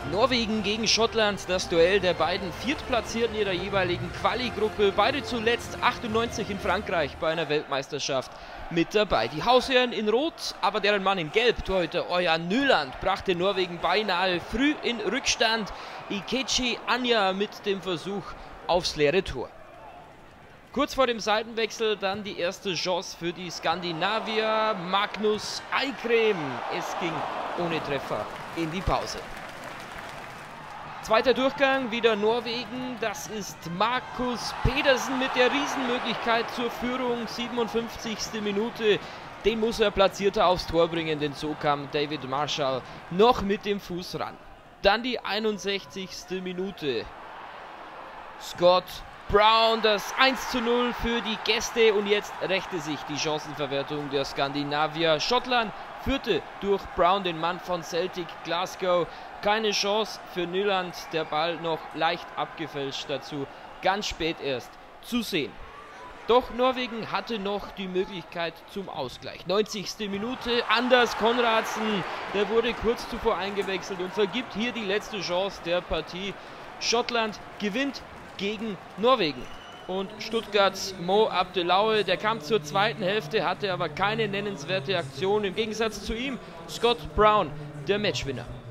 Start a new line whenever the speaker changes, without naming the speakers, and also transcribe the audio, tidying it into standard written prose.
Norwegen gegen Schottland, das Duell der beiden Viertplatzierten ihrer jeweiligen Quali-Gruppe. Beide zuletzt 98 in Frankreich bei einer Weltmeisterschaft mit dabei. Die Hausherren in Rot, aber deren Mann in Gelb, Torhüter Ørjan Nyland, brachte Norwegen beinahe früh in Rückstand. Ikechi Anja mit dem Versuch aufs leere Tor. Kurz vor dem Seitenwechsel dann die erste Chance für die Skandinavier. Magnus Eikrem. Es ging ohne Treffer in die Pause. Zweiter Durchgang, wieder Norwegen. Das ist Markus Pedersen mit der Riesenmöglichkeit zur Führung. 57. Minute. Den muss er platzierter aufs Tor bringen, denn so kam David Marshall noch mit dem Fuß ran. Dann die 61. Minute. Scott Brown, das 1:0 für die Gäste, und jetzt rächte sich die Chancenverwertung der Skandinavier. Schottland führte durch Brown, den Mann von Celtic Glasgow. Keine Chance für Nyland, der Ball noch leicht abgefälscht dazu, ganz spät erst zu sehen. Doch Norwegen hatte noch die Möglichkeit zum Ausgleich. 90. Minute, Anders Konradsen, der wurde kurz zuvor eingewechselt und vergibt hier die letzte Chance der Partie. Schottland gewinnt gegen Norwegen. Und Stuttgarts Mo Abdellaoue, der kam zur zweiten Hälfte, hatte aber keine nennenswerte Aktion. Im Gegensatz zu ihm Scott Brown, der Matchwinner.